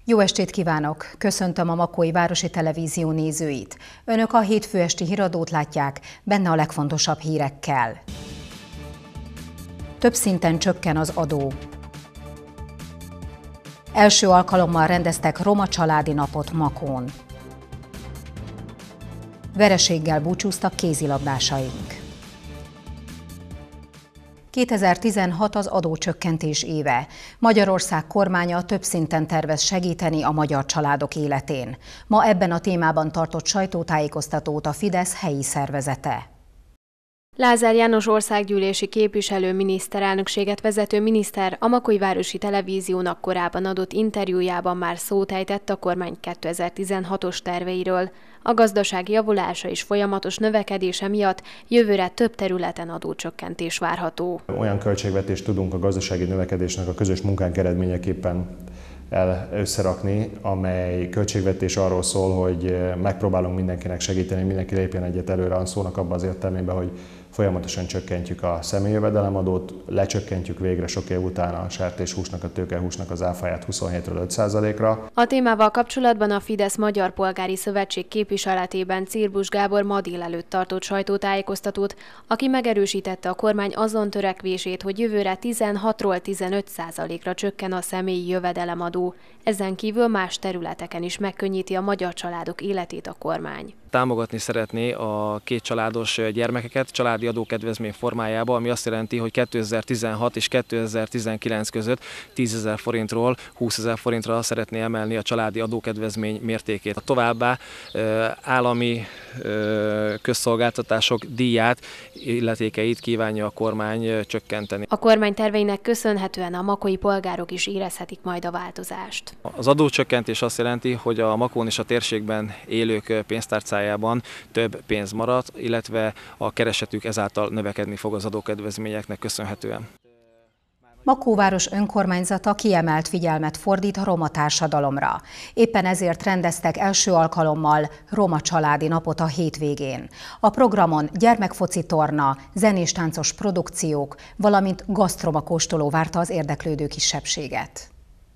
Jó estét kívánok! Köszöntöm a Makói Városi Televízió nézőit. Önök a hétfő esti híradót látják, benne a legfontosabb hírekkel. Több szinten csökken az adó. Első alkalommal rendeztek roma családi napot Makón. Vereséggel búcsúztak kézilabdásaink. 2016 az adócsökkentés éve. Magyarország kormánya több szinten tervez segíteni a magyar családok életén. Ma ebben a témában tartott sajtótájékoztatót a Fidesz helyi szervezete. Lázár János országgyűlési képviselő miniszterelnökséget vezető miniszter a Makói Városi Televíziónak korábban adott interjújában már szót ejtett a kormány 2016-os terveiről. A gazdaság javulása és folyamatos növekedése miatt jövőre több területen adócsökkentés várható. Olyan költségvetést tudunk a gazdasági növekedésnek a közös munkánk eredményeképpen összerakni, amely költségvetés arról szól, hogy megpróbálunk mindenkinek segíteni, mindenki lépjen egyet előre a szónak abban az értelmében, hogy folyamatosan csökkentjük a személyjövedelemadót, lecsökkentjük végre sok év után a sertéshúsnak, a tőkehúsnak az áfáját 27-ről 5%-ra. A témával kapcsolatban a Fidesz Magyar Polgári Szövetség képviseletében Cirbusz Gábor ma délelőtt tartott sajtótájékoztatót, aki megerősítette a kormány azon törekvését, hogy jövőre 16-ról 15%-ra csökken a személyi jövedelemadó. Ezen kívül más területeken is megkönnyíti a magyar családok életét a kormány. Támogatni szeretné a kétcsaládos gyermekeket családi adókedvezmény formájába, ami azt jelenti, hogy 2016 és 2019 között 10 000 forintról 20 000 forintra szeretné emelni a családi adókedvezmény mértékét. Továbbá állami közszolgáltatások díját, illetékeit kívánja a kormány csökkenteni. A kormány terveinek köszönhetően a makói polgárok is érezhetik majd a változást. Az adócsökkentés azt jelenti, hogy a Makón és a térségben élők pénztárcájában több pénz marad, illetve a keresetük ezáltal növekedni fog az adókedvezményeknek köszönhetően. Makóváros önkormányzata kiemelt figyelmet fordít a roma társadalomra. Éppen ezért rendeztek első alkalommal roma családi napot a hétvégén. A programon gyermekfoci torna, zenés-táncos produkciók, valamint gasztromakóstoló várta az érdeklődő kisebbséget.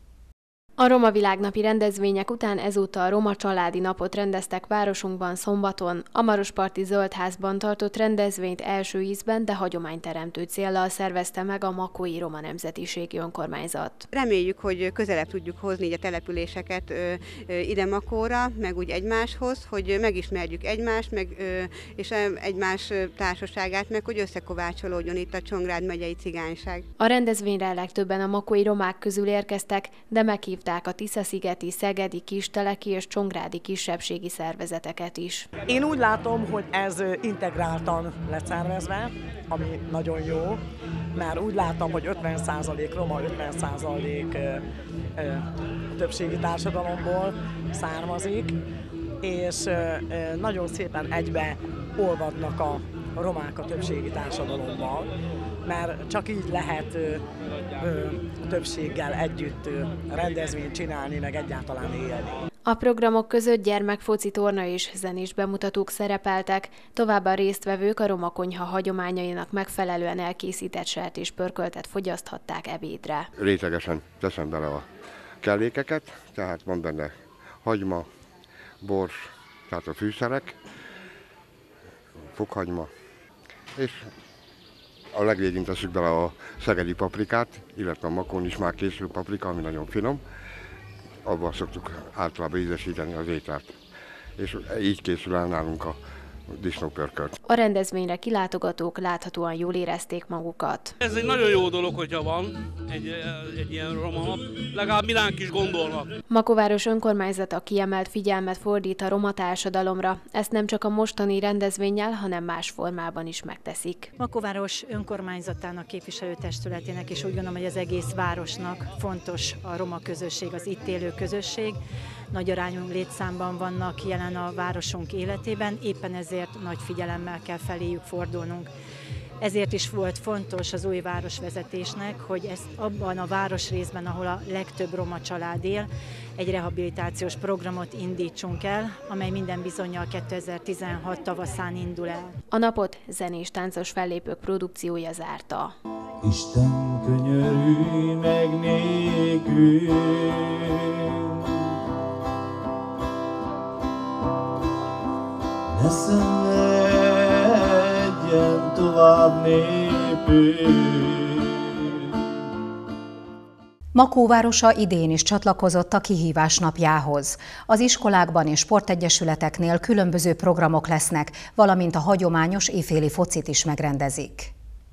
A Roma Világnapi rendezvények után ezúttal a Roma Családi Napot rendeztek városunkban szombaton. A Marosparti Zöldházban tartott rendezvényt első ízben, de hagyományteremtő céllal szervezte meg a Makói Roma Nemzetiségi Önkormányzat. Reméljük, hogy közelebb tudjuk hozni így a településeket ide Makóra, meg úgy egymáshoz, hogy megismerjük egymást, és egymás társaságát, meg hogy összekovácsolódjon itt a Csongrád megyei cigányság. A rendezvényre legtöbben a makói romák közül érkeztek, de meghívták a Tisza-szigeti, szegedi, kisteleki és csongrádi kisebbségi szervezeteket is. Én úgy látom, hogy ez integráltan lett szervezve, ami nagyon jó, mert úgy látom, hogy 50% roma, 50% többségi társadalomból származik, és nagyon szépen egybe olvadnak a romák a többségi társadalommal, mert csak így lehet többséggel együtt rendezvényt csinálni, meg egyáltalán élni. A programok között gyermekfoci torna és zenés bemutatók szerepeltek, továbbá résztvevők a roma konyha hagyományainak megfelelően elkészített sertéspörköltet fogyaszthatták ebédre. Rétegesen teszem bele a kellékeket, tehát van benne hagyma, bors, tehát a fűszerek, fokhagyma, és a legvégén tesszük bele a szegedi paprikát, illetve a Makón is már készül paprika, ami nagyon finom. Abban szoktuk általában ízesíteni az ételt. És így készül el nálunk a disznópörkölt. A rendezvényre kilátogatók láthatóan jól érezték magukat. Ez egy nagyon jó dolog, hogyha van egy ilyen roma nap, legalább mi ránk is gondolnak. Makóváros önkormányzata kiemelt figyelmet fordít a roma társadalomra. Ezt nem csak a mostani rendezvénnyel, hanem más formában is megteszik. Makóváros önkormányzatának képviselőtestületének és úgy gondolom, hogy az egész városnak fontos a roma közösség, az itt élő közösség. Nagy arányú létszámban vannak jelen a városunk életében, éppen ezért nagy figyelemmel kell feléjük fordulnunk. Ezért is volt fontos az új városvezetésnek, hogy ezt abban a városrészben, ahol a legtöbb roma család él, egy rehabilitációs programot indítsunk el, amely minden bizonnyal 2016 tavaszán indul el. A napot zenés-táncos fellépők produkciója zárta. Isten könyörülj meg nékünk! ne szenvedjen tovább népünk. Makó városa idén is csatlakozott a kihívás napjához. Az iskolákban és sportegyesületeknél különböző programok lesznek, valamint a hagyományos éjféli focit is megrendezik.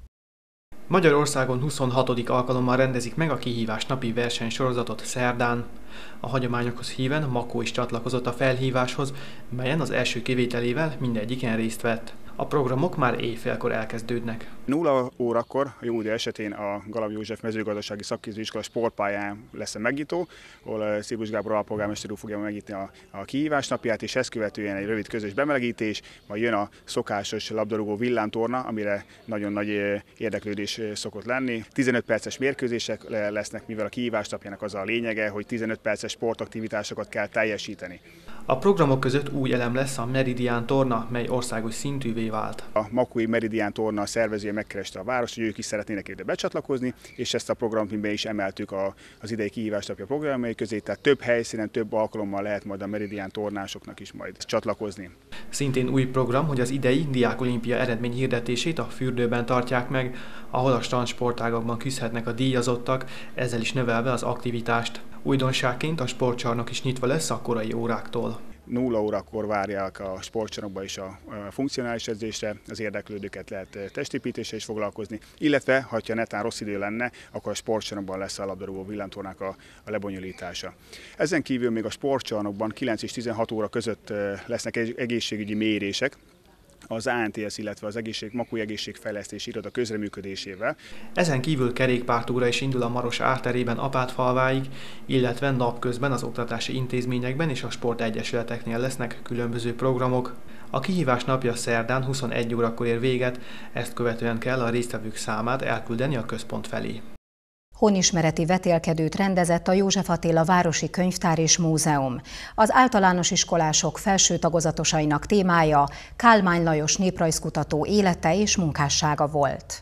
Magyarországon 26. alkalommal rendezik meg a kihívás napi versenysorozatot szerdán. A hagyományokhoz híven Makó is csatlakozott a felhíváshoz, melyen az első kivételével mindegyiken részt vett. A programok már éjfélkor elkezdődnek. 0 órakor a Jódi esetén a Galamb József mezőgazdasági szakképzőiskola sportpályán lesz a megnyitó, ahol Cirbusz Gábor alpolgármester úr fogja megnyitni a kihívás napját, és ezt követően egy rövid közös bemelegítés, majd jön a szokásos labdarúgó villámtorna, amire nagyon nagy érdeklődés szokott lenni. 15 perces mérkőzések lesznek, mivel a kihívás napjának az a lényege, hogy 15 perces sportaktivitásokat kell teljesíteni. A programok között új elem lesz a Meridián torna, mely országos szintűvé vált. A makói Meridián torna szervezője megkereste a várost, hogy ők is szeretnének ide becsatlakozni, és ezt a programot be is emeltük az idei kihívás napja programjai közé, tehát több helyszínen, több alkalommal lehet majd a Meridián tornásoknak is majd csatlakozni. Szintén új program, hogy az idei diákolimpia eredmény hirdetését a fürdőben tartják meg, ahol a strandsportágakban küzdhetnek a díjazottak, ezzel is növelve az aktivitást. Újdonságként a sportcsarnok is nyitva lesz a korai óráktól. 0 órakor várják a sportcsarnokba is a funkcionális edzésre, az érdeklődőket lehet testépítéssel is foglalkozni, illetve, ha netán rossz idő lenne, akkor a sportcsarnokban lesz a labdarúgó villámtornának a lebonyolítása. Ezen kívül még a sportcsarnokban 9 és 16 óra között lesznek egészségügyi mérések, az ANTS, illetve az Makói Egészségfejlesztési Iroda közreműködésével. Ezen kívül kerékpártúra is indul a Maros árterében Apátfalváig, illetve napközben az oktatási intézményekben és a sportegyesületeknél lesznek különböző programok. A kihívás napja szerdán 21 órakor ér véget, ezt követően kell a résztvevők számát elküldeni a központ felé. Honismereti vetélkedőt rendezett a József Attila Városi Könyvtár és Múzeum. Az általános iskolások felső tagozatosainak témája Kálmán Lajos néprajzkutató élete és munkássága volt.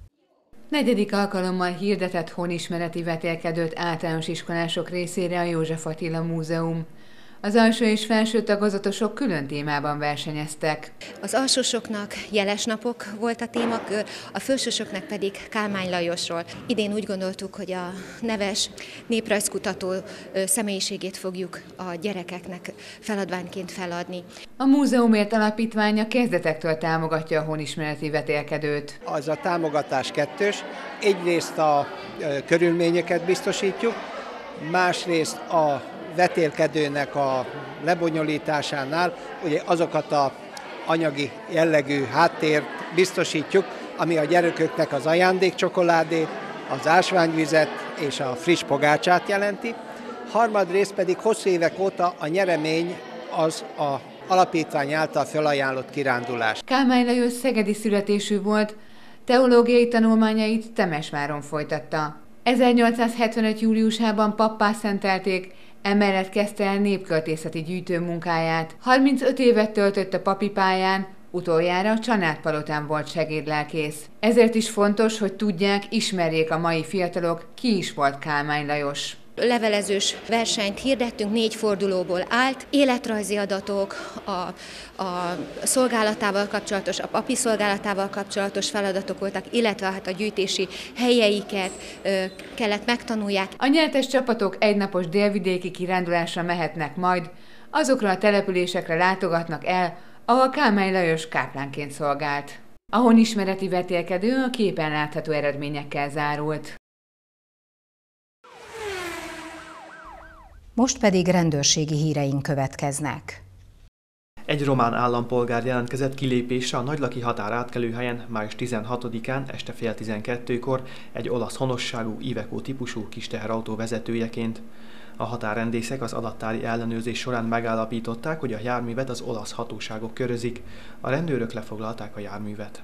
4. alkalommal hirdetett honismereti vetélkedőt általános iskolások részére a József Attila Múzeum. Az alsó és felső tagozatosok külön témában versenyeztek. Az alsósoknak jeles napok volt a témakör, a felsősöknek pedig Kálmán Lajosról. Idén úgy gondoltuk, hogy a neves néprajzkutató személyiségét fogjuk a gyerekeknek feladványként feladni. A Múzeumért Alapítványa kezdetektől támogatja a honismereti vetélkedőt. Az a támogatás kettős. Egyrészt a körülményeket biztosítjuk, másrészt a vetélkedőnek a lebonyolításánál ugye azokat az anyagi jellegű háttért biztosítjuk, ami a gyerekeknek az ajándékcsokoládét, az ásványvizet és a friss pogácsát jelenti. Harmadrészt pedig hosszú évek óta a nyeremény az a alapítvány által felajánlott kirándulás. Kálmán Lajos szegedi születésű volt, teológiai tanulmányait Temesváron folytatta. 1875. júliusában pappá szentelték, emellett kezdte el népköltészeti gyűjtő munkáját. 35 évet töltött a papi pályán, utoljára a Csanádpalotán volt segédlelkész. Ezért is fontos, hogy tudják, ismerjék a mai fiatalok, ki is volt Kálmán Lajos. Levelezős versenyt hirdettünk, 4 fordulóból állt. Életrajzi adatok, a szolgálatával kapcsolatos, a papi szolgálatával kapcsolatos feladatok voltak, illetve hát a gyűjtési helyeiket kellett megtanulják. A nyertes csapatok egynapos délvidéki kirándulásra mehetnek majd, azokra a településekre látogatnak el, ahol Kálmán Lajos káplánként szolgált. A honismereti vetélkedő a képen látható eredményekkel zárult. Most pedig rendőrségi híreink következnek. Egy román állampolgár jelentkezett kilépésre a nagylaki határátkelőhelyen május 16-án este fél 12-kor egy olasz honosságú Iveco típusú kisteherrautó vezetőjeként. A határrendészek az adattári ellenőrzés során megállapították, hogy a járművet az olasz hatóságok körözik. A rendőrök lefoglalták a járművet.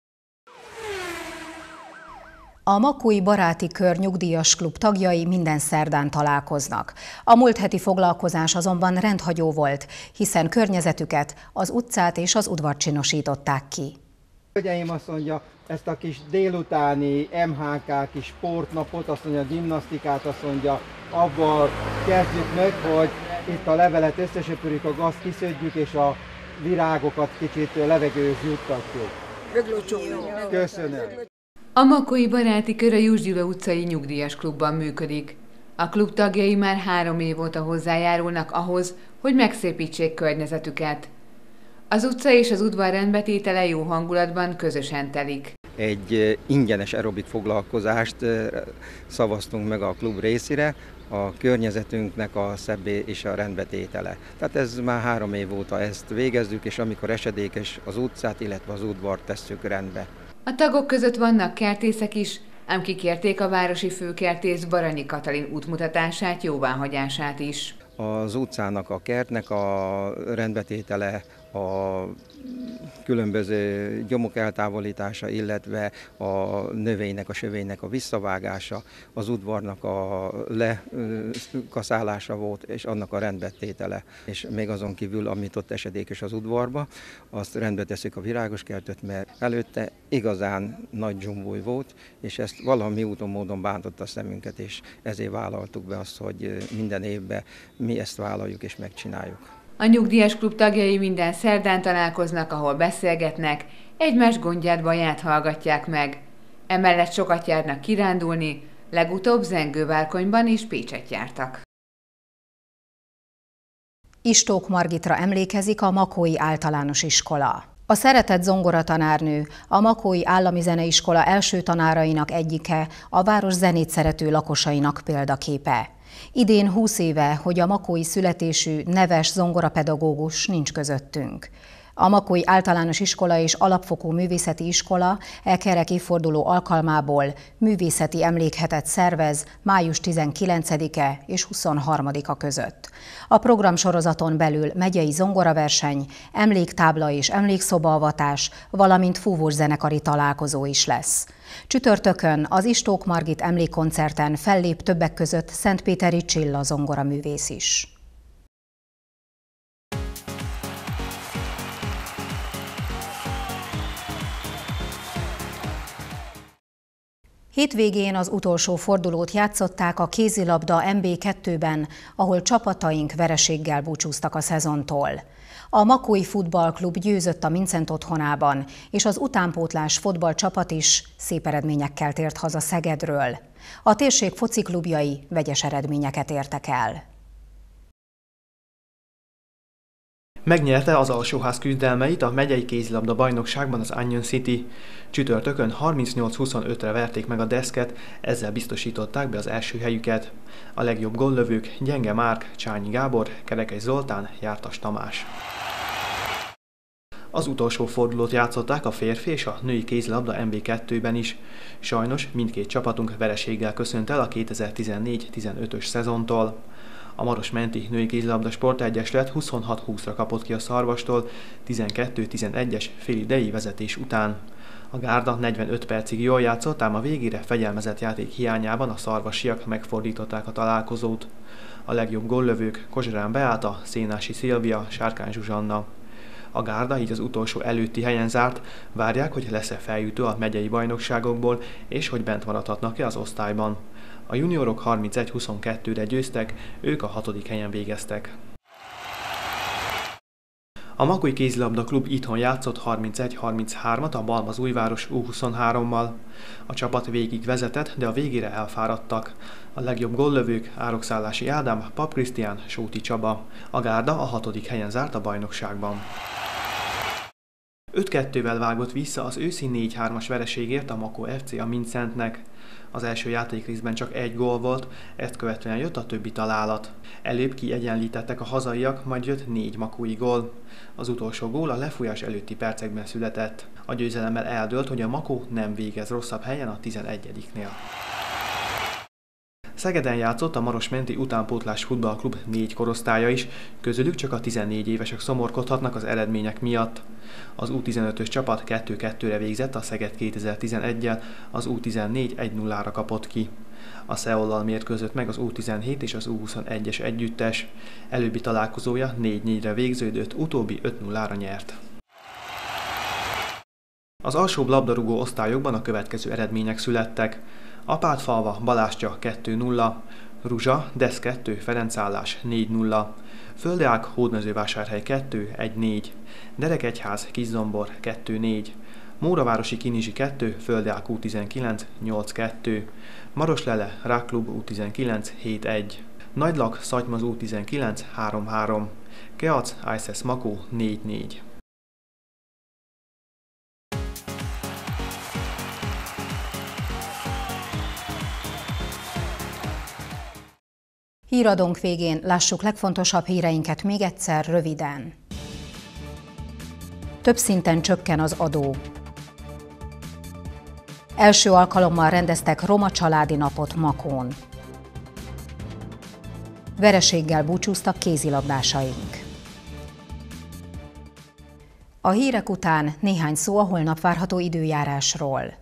A Makói Baráti Kör nyugdíjas klub tagjai minden szerdán találkoznak. A múlt heti foglalkozás azonban rendhagyó volt, hiszen környezetüket, az utcát és az udvart csinosították ki. Hölgyeim, azt mondja, ezt a kis délutáni MHK kis sportnapot, azt mondja, a gimnasztikát, azt mondja, abban kezdjük meg, hogy itt a levelet összesöpörjük, a gazt kiszedjük, és a virágokat kicsit levegőhöz juttatjuk. Köszönöm. A makói baráti kör a Juss Gyula utcai nyugdíjas klubban működik. A klub tagjai már 3 év óta hozzájárulnak ahhoz, hogy megszépítsék környezetüket. Az utca és az udvar rendbetétele jó hangulatban közösen telik. Egy ingyenes aerobik foglalkozást szavaztunk meg a klub részére, a környezetünknek a szebbé és a rendbetétele. Tehát ez már 3 év óta ezt végezzük, és amikor esedékes, az utcát, illetve az udvart tesszük rendbe. A tagok között vannak kertészek is, ám kikérték a városi főkertész Baranyi Katalin útmutatását, jóváhagyását is. Az utcának, a kertnek a rendbetétele, a különböző gyomok eltávolítása, illetve a növénynek, a sövénynek a visszavágása, az udvarnak a lekaszálása volt, és annak a rendbetétele. És még azon kívül, amit ott esedékes az udvarba, azt rendbe teszik a virágoskertet, mert előtte igazán nagy dzsumbúj volt, és ezt valami úton módon bántotta a szemünket, és ezért vállaltuk be azt, hogy minden évben mi ezt vállaljuk és megcsináljuk. A nyugdíjas klub tagjai minden szerdán találkoznak, ahol beszélgetnek, egymás gondját, baját hallgatják meg. Emellett sokat járnak kirándulni, legutóbb Zengővárkonyban és Pécset jártak. Istók Margitra emlékezik a Makói Általános Iskola. A szeretett zongoratanárnő, a Makói Állami Zeneiskola első tanárainak egyike, a város zenét szerető lakosainak példaképe. Idén 20 éve, hogy a makói születésű, neves zongorapedagógus nincs közöttünk. A Makói Általános Iskola és Alapfokú Művészeti Iskola kerek évforduló alkalmából művészeti emlékhetet szervez május 19-e és 23-a között. A programsorozaton belül megyei zongoraverseny, emléktábla és emlékszobaavatás, valamint fúvós zenekari találkozó is lesz. Csütörtökön az Istók Margit emlékkoncerten fellép többek között Szentpéteri Csilla zongoraművész is. Hétvégén az utolsó fordulót játszották a kézilabda MB2-ben, ahol csapataink vereséggel búcsúztak a szezontól. A Makói Futballklub győzött a Mincent otthonában, és az utánpótlás fotballcsapat is szép eredményekkel tért haza Szegedről. A térség fociklubjai vegyes eredményeket értek el. Megnyerte az alsóház küzdelmeit a megyei kézilabda bajnokságban az Onion City. Csütörtökön 38-25-re verték meg a Deszket, ezzel biztosították be az első helyüket. A legjobb góllövők Gyenge Márk, Csányi Gábor, Kerekes Zoltán, Jártas Tamás. Az utolsó fordulót játszották a férfi és a női kézilabda MB2-ben is. Sajnos mindkét csapatunk vereséggel köszönt el a 2014-15-ös szezontól. A Marosmenti Női Kézilabda Sportegyesület 26-20-ra kapott ki a Szarvastól 12-11-es félidei vezetés után. A Gárda 45 percig jól játszott, ám a végére fegyelmezett játék hiányában a szarvasiak megfordították a találkozót. A legjobb góllövők Kozsarán Beáta, Szénási Szilvia, Sárkány Zsuzsanna. A Gárda így az utolsó előtti helyen zárt, várják, hogy lesz-e feljutó a megyei bajnokságokból, és hogy bent maradhatnak-e az osztályban. A juniorok 31-22-re győztek, ők a 6. helyen végeztek. A Makói Kézilabda Klub itthon játszott 31-33-at a Balmazújváros U23-mal. A csapat végig vezetett, de a végére elfáradtak. A legjobb góllövők Árokszállási Ádám, Pap Krisztián, Sóti Csaba. A Gárda a 6. helyen zárt a bajnokságban. 5-2-vel vágott vissza az őszi 4-3-as vereségért a Makó FC a Mincentnek. Az első játékrészben csak 1 gól volt, ezt követően jött a többi találat. Előbb kiegyenlítettek a hazaiak, majd jött 4 makói gól. Az utolsó gól a lefújás előtti percekben született. A győzelemmel eldőlt, hogy a Makó nem végez rosszabb helyen a 11-nél. Szegeden játszott a Marosmenti Utánpótlás Futballklub 4 korosztálya is, közülük csak a 14 évesek szomorkodhatnak az eredmények miatt. Az U15-ös csapat 2-2-re végzett a Szeged 2011-jel, az U14 1-0-ra kapott ki. A Szeollal mérkőzött meg az U17 és az U21-es együttes. Előbbi találkozója 4-4-re végződött, utóbbi 5-0-ra nyert. Az alsóbb labdarúgó osztályokban a következő eredmények születtek. Apátfalva Balástya 2-0, Ruzsa, Desz 2, Ferencállás 4-0. Földeák, Hódmezővásárhely 2, 1-4. Derekegyház, Kiszombor 2-4. Móravárosi Kinizsi 2, Földeák U19 8-2. Maroslele, Rákklub U19 7-1. Nagylak, Szatymaz U19 3-3. Keac, ISS Makó 4-4. Híradónk végén lássuk legfontosabb híreinket még egyszer röviden. Több szinten csökken az adó. Első alkalommal rendeztek roma családi napot Makón. Vereséggel búcsúztak kézilabdásaink. A hírek után néhány szó a holnap várható időjárásról.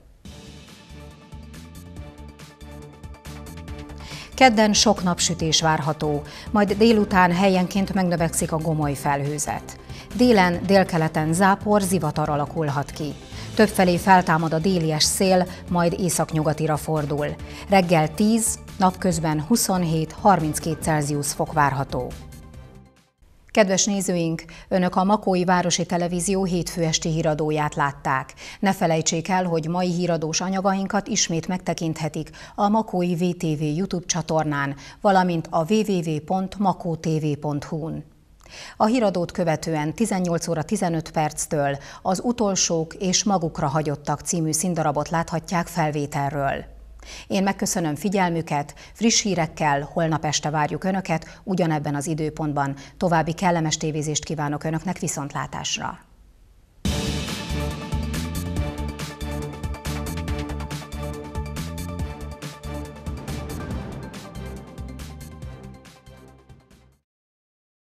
Kedden sok napsütés várható, majd délután helyenként megnövekszik a gomoly felhőzet. Délen, délkeleten zápor, zivatar alakulhat ki. Többfelé feltámad a délies szél, majd északnyugatira fordul. Reggel 10, napközben 27-32 Celsius fok várható. Kedves nézőink, Önök a Makói Városi Televízió hétfő esti híradóját látták. Ne felejtsék el, hogy mai híradós anyagainkat ismét megtekinthetik a Makói VTV YouTube csatornán, valamint a www.makotv.hu-n. A híradót követően 18 óra 15 perctől az Utolsók és magukra hagyottak című színdarabot láthatják felvételről. Én megköszönöm figyelmüket, friss hírekkel holnap este várjuk Önöket, ugyanebben az időpontban. További kellemes tévézést kívánok Önöknek, viszontlátásra!